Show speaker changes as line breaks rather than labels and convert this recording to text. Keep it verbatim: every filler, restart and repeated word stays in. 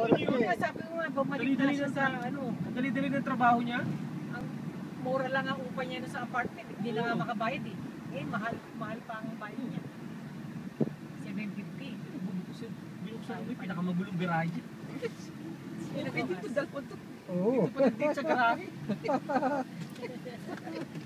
Kaya sabi ko nga, bumalik na
Dali-dali
siya
na
sa
sa-
ano.
Ang dali-dali ng trabaho niya.
Ang mura lang ang upa niya sa apartment. Hindi na nga makabayad eh. Eh, mahal, mahal pa ang bayad niya. seven fifty.
Binuksan binuksan ko yung pinakamagulong garahe.
Pwede dito dalawang to.
Oo.
Ito pa nag-date sa garahe.